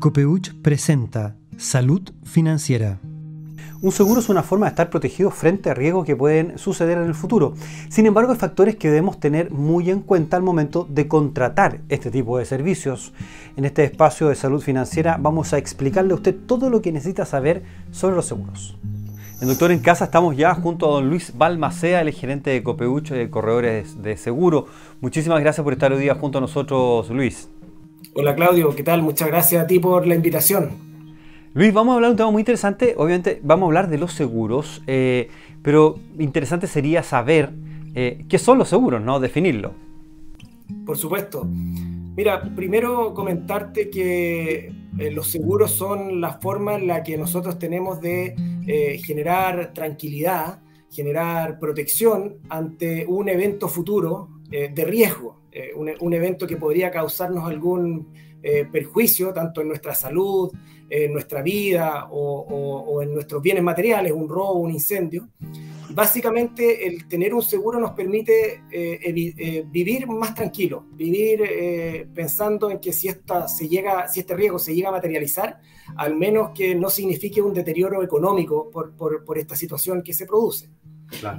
Copeuch presenta Salud Financiera. Un seguro es una forma de estar protegido frente a riesgos que pueden suceder en el futuro. Sin embargo, hay factores que debemos tener muy en cuenta al momento de contratar este tipo de servicios. En este espacio de Salud Financiera vamos a explicarle a usted todo lo que necesita saber sobre los seguros. En Doctor en Casa estamos ya junto a don Luis Balmaceda, el gerente de Copeuch, de Corredores de Seguro. Muchísimas gracias por estar hoy día junto a nosotros, Luis. Hola Claudio, ¿qué tal? Muchas gracias a ti por la invitación. Luis, vamos a hablar de un tema muy interesante. Obviamente vamos a hablar de los seguros, pero interesante sería saber qué son los seguros, ¿no? Definirlo. Por supuesto. Mira, primero comentarte que los seguros son la forma en la que nosotros tenemos de generar tranquilidad, generar protección ante un evento futuro de riesgo, un evento que podría causarnos algún perjuicio tanto en nuestra salud, en nuestra vida o en nuestros bienes materiales, un robo, un incendio. Básicamente el tener un seguro nos permite vivir más tranquilo, vivir pensando en que si este riesgo se llega a materializar, al menos que no signifique un deterioro económico por esta situación que se produce. Claro.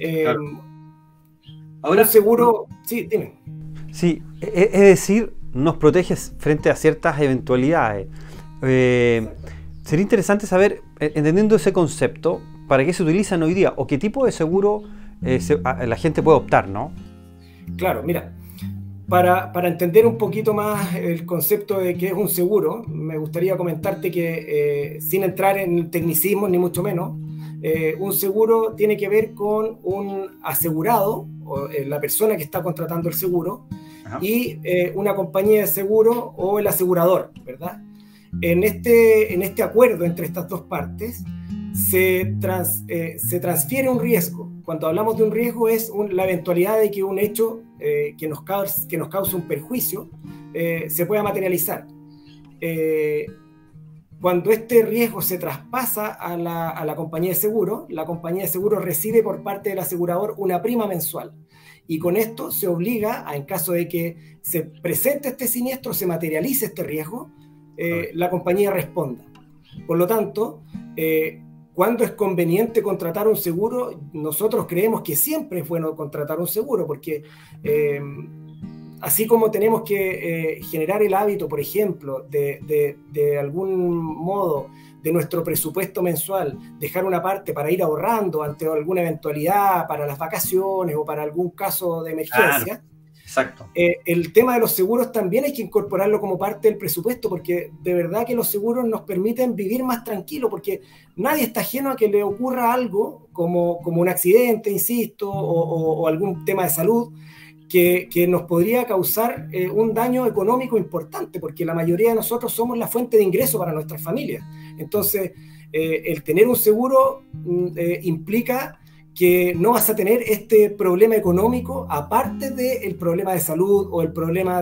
Ahora, un seguro, sí, dime. Sí, es decir, nos protege frente a ciertas eventualidades. Sería interesante saber, entendiendo ese concepto, para qué se utilizan hoy día o qué tipo de seguro la gente puede optar, ¿no? Claro, mira, para entender un poquito más el concepto de qué es un seguro, me gustaría comentarte que sin entrar en tecnicismos ni mucho menos, un seguro tiene que ver con un asegurado, o la persona que está contratando el seguro, y una compañía de seguro o el asegurador, ¿verdad? En este acuerdo entre estas dos partes se transfiere un riesgo. Cuando hablamos de un riesgo es la eventualidad de que un hecho que nos cause un perjuicio se pueda materializar. Cuando este riesgo se traspasa a la compañía de seguro, la compañía de seguro recibe por parte del asegurador una prima mensual. Y con esto se obliga, en caso de que se presente este siniestro, se materialice este riesgo, la compañía responda. Por lo tanto, cuando es conveniente contratar un seguro, nosotros creemos que siempre es bueno contratar un seguro, porque así como tenemos que generar el hábito, por ejemplo, de algún modo de nuestro presupuesto mensual, dejar una parte para ir ahorrando ante alguna eventualidad, para las vacaciones o para algún caso de emergencia. Claro, exacto. El tema de los seguros también hay que incorporarlo como parte del presupuesto, porque de verdad que los seguros nos permiten vivir más tranquilo, porque nadie está ajeno a que le ocurra algo como un accidente, insisto, o algún tema de salud, que nos podría causar un daño económico importante, porque la mayoría de nosotros somos la fuente de ingreso para nuestras familias. Entonces, el tener un seguro implica que no vas a tener este problema económico aparte del problema de salud o el problema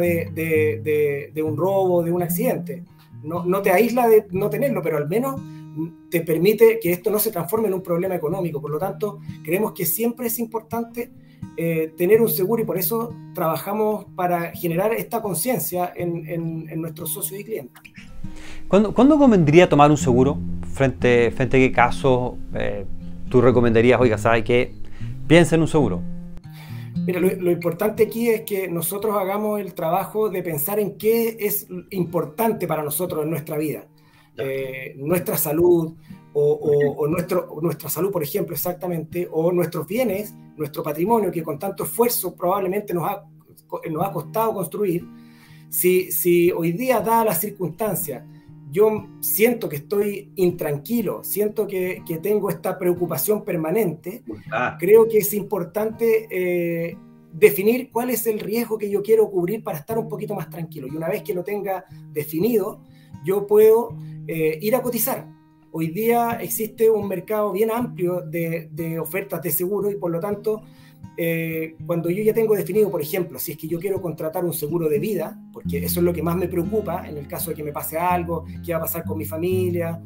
de un robo, de un accidente. No te aísla de no tenerlo, pero al menos te permite que esto no se transforme en un problema económico. Por lo tanto, creemos que siempre es importante tener un seguro y por eso trabajamos para generar esta conciencia en nuestros socios y clientes. ¿Cuándo convendría tomar un seguro? ¿Frente a qué caso tú recomendarías, oiga, ¿sabe qué? Piensa en un seguro? Mira, lo importante aquí es que nosotros hagamos el trabajo de pensar en qué es importante para nosotros en nuestra vida. Nuestra salud o nuestra salud, por ejemplo, exactamente, o nuestros bienes, nuestro patrimonio, que con tanto esfuerzo probablemente nos ha costado construir. Si hoy día, dadas las circunstancias, yo siento que estoy intranquilo, siento que tengo esta preocupación permanente, creo que es importante definir cuál es el riesgo que yo quiero cubrir para estar un poquito más tranquilo. Y una vez que lo tenga definido, yo puedo ir a cotizar. Hoy día existe un mercado bien amplio de ofertas de seguro y por lo tanto, cuando yo ya tengo definido, por ejemplo, si es que yo quiero contratar un seguro de vida, porque eso es lo que más me preocupa en el caso de que me pase algo, qué va a pasar con mi familia,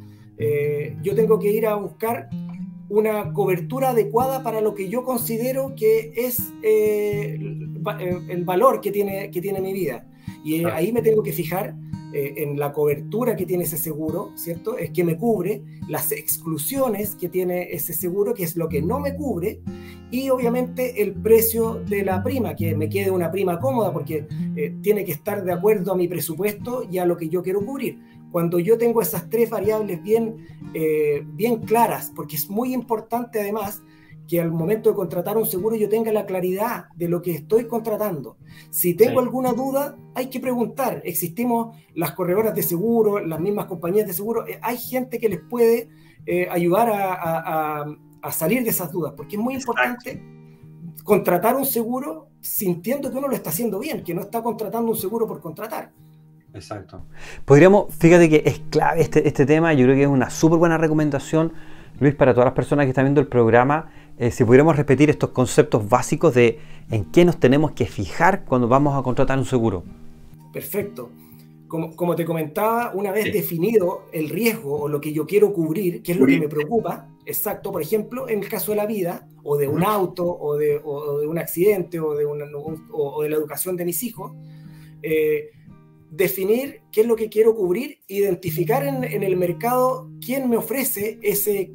yo tengo que ir a buscar una cobertura adecuada para lo que yo considero que es el valor que tiene mi vida. Y ahí me tengo que fijar en la cobertura que tiene ese seguro, ¿cierto? Es que me cubre, las exclusiones que tiene ese seguro, que es lo que no me cubre, y obviamente el precio de la prima, que me quede una prima cómoda, porque tiene que estar de acuerdo a mi presupuesto y a lo que yo quiero cubrir. Cuando yo tengo esas tres variables bien claras, porque es muy importante además que al momento de contratar un seguro yo tenga la claridad de lo que estoy contratando. Si tengo alguna duda, hay que preguntar. Existimos las corredoras de seguro, las mismas compañías de seguro. Hay gente que les puede ayudar a salir de esas dudas, porque es muy importante contratar un seguro sintiendo que uno lo está haciendo bien, que no está contratando un seguro por contratar. Exacto. Podríamos, fíjate que es clave este tema, yo creo que es una súper buena recomendación, Luis, para todas las personas que están viendo el programa, si pudiéramos repetir estos conceptos básicos de en qué nos tenemos que fijar cuando vamos a contratar un seguro. Perfecto. Como te comentaba, una vez definido el riesgo o lo que yo quiero cubrir, que es lo que me preocupa, exacto, por ejemplo, en el caso de la vida, o de un auto, o de un accidente, o de la educación de mis hijos, definir qué es lo que quiero cubrir, identificar en el mercado quién me ofrece ese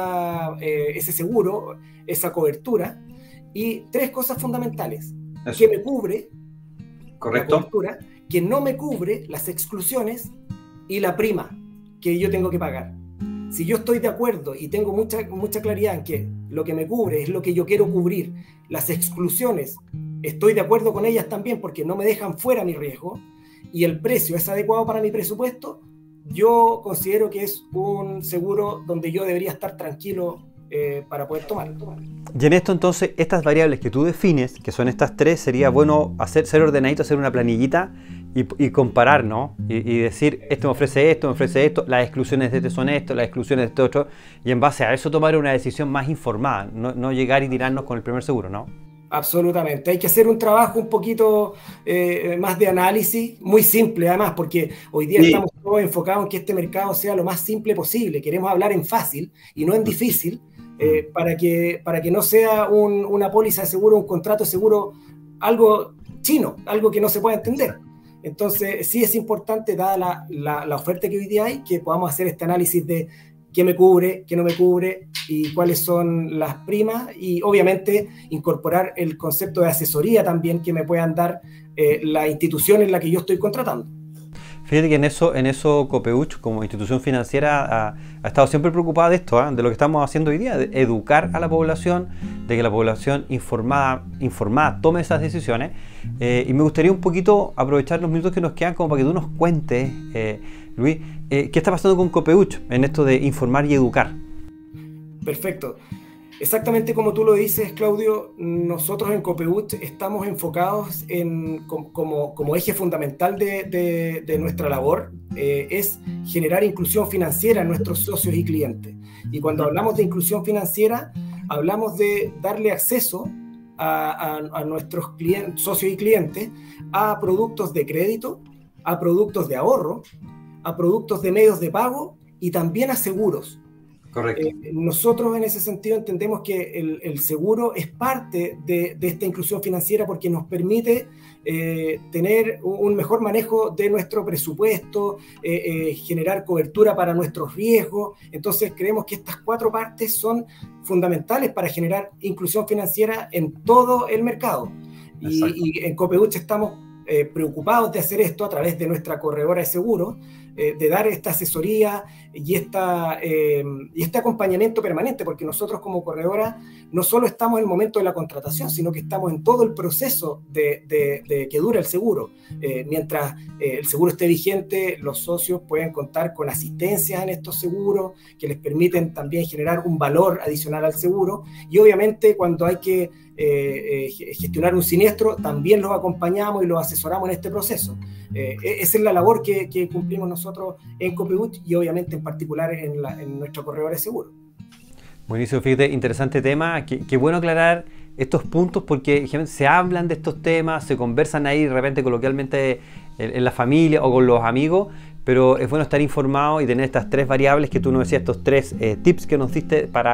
seguro, esa cobertura, y tres cosas fundamentales. ¿Qué me cubre? Correcto. La cobertura, que no me cubre, las exclusiones, y la prima que yo tengo que pagar. Si yo estoy de acuerdo y tengo mucha claridad en que lo que me cubre es lo que yo quiero cubrir, las exclusiones, estoy de acuerdo con ellas también porque no me dejan fuera mi riesgo, y el precio es adecuado para mi presupuesto, yo considero que es un seguro donde yo debería estar tranquilo para poder tomarlo. Y en esto entonces, estas variables que tú defines, que son estas tres, sería bueno ser ordenadito, hacer una planillita y comparar, ¿no? Y decir, esto me ofrece esto, las exclusiones de este son esto, las exclusiones de este otro, y en base a eso tomar una decisión más informada, no llegar y tirarnos con el primer seguro, ¿no? Absolutamente, hay que hacer un trabajo un poquito más de análisis, muy simple además, porque hoy día estamos todos enfocados en que este mercado sea lo más simple posible, queremos hablar en fácil y no en difícil, para que no sea una póliza de seguro, un contrato de seguro, algo chino, algo que no se pueda entender. Entonces sí es importante, dada la oferta que hoy día hay, que podamos hacer este análisis de qué me cubre, qué no me cubre y cuáles son las primas, y obviamente incorporar el concepto de asesoría también que me puedan dar la institución en la que yo estoy contratando. Fíjate que en eso Copeuch, como institución financiera, ha estado siempre preocupada de esto, de lo que estamos haciendo hoy día, de educar a la población, de que la población informada tome esas decisiones. Y me gustaría un poquito aprovechar los minutos que nos quedan como para que tú nos cuentes, Luis, ¿qué está pasando con Copeuch en esto de informar y educar? Perfecto. Exactamente como tú lo dices, Claudio, nosotros en Copeuch estamos enfocados como eje fundamental de nuestra labor, es generar inclusión financiera en nuestros socios y clientes. Y cuando hablamos de inclusión financiera, hablamos de darle acceso a nuestros socios y clientes a productos de crédito, a productos de ahorro, a productos de medios de pago y también a seguros. Correcto. Nosotros en ese sentido entendemos que el seguro es parte de esta inclusión financiera porque nos permite tener un mejor manejo de nuestro presupuesto, generar cobertura para nuestros riesgos. Entonces creemos que estas cuatro partes son fundamentales para generar inclusión financiera en todo el mercado. Y en Copeuch estamos preocupados de hacer esto a través de nuestra corredora de seguros, de dar esta asesoría y este acompañamiento permanente, porque nosotros como corredora no solo estamos en el momento de la contratación, sino que estamos en todo el proceso de que dura el seguro. Mientras el seguro esté vigente, los socios pueden contar con asistencias en estos seguros que les permiten también generar un valor adicional al seguro, y obviamente cuando hay que gestionar un siniestro, también los acompañamos y los asesoramos en este proceso. Esa es la labor que cumplimos nosotros en Copeuch y obviamente en particular en nuestra corredora de seguros. Buenísimo, fíjate, interesante tema. Qué bueno aclarar estos puntos porque se hablan de estos temas, se conversan ahí de repente coloquialmente en la familia o con los amigos, pero es bueno estar informado y tener estas tres variables que tú nos decías, estos tres tips que nos diste para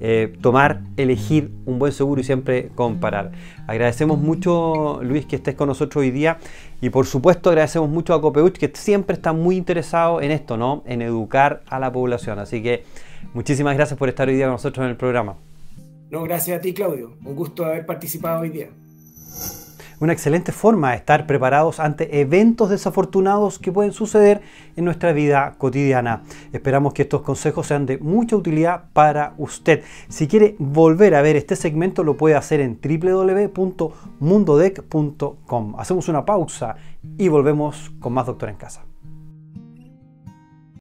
elegir un buen seguro y siempre comparar. Agradecemos mucho, Luis, que estés con nosotros hoy día, y por supuesto agradecemos mucho a Copeuch, que siempre está muy interesado en esto, ¿no? En educar a la población. Así que muchísimas gracias por estar hoy día con nosotros en el programa. No, gracias a ti, Claudio. Un gusto haber participado hoy día. Una excelente forma de estar preparados ante eventos desafortunados que pueden suceder en nuestra vida cotidiana. Esperamos que estos consejos sean de mucha utilidad para usted. Si quiere volver a ver este segmento, lo puede hacer en www.mundodec.com. Hacemos una pausa y volvemos con más Doctor en Casa.